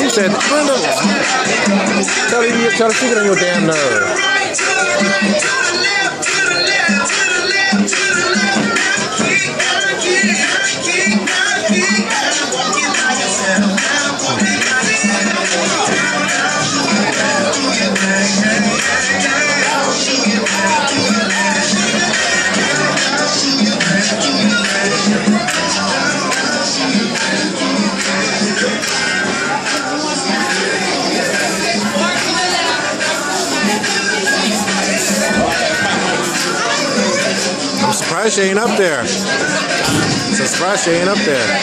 She said, Brenda, tell her she get on your damn nerves. I'm surprised she ain't up there. So surprised she ain't up there.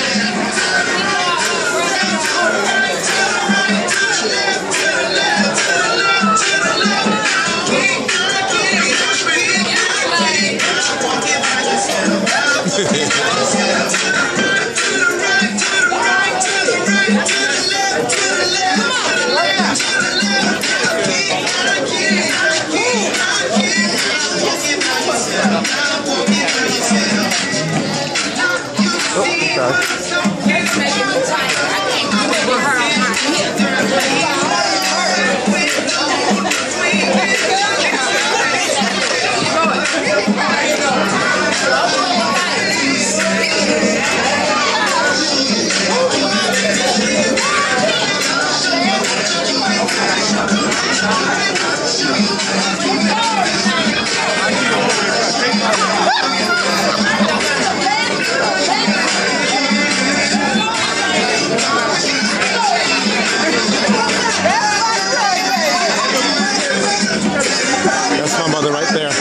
That's my mother right there.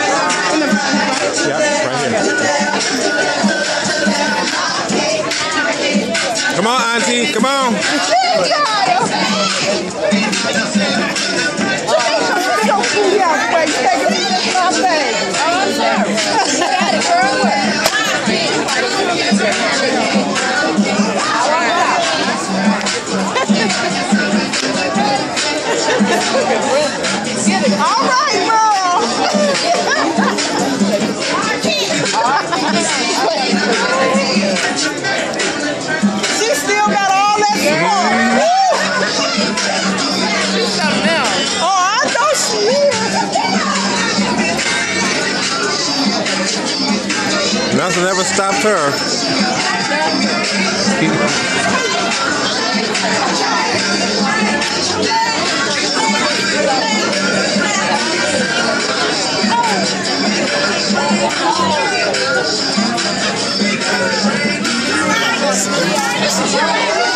Yep, right here. Come on, Auntie, come on. All right, girl. She still got all that smoke. She's something else. Oh, I know she is. Nothing ever stopped her. Oh.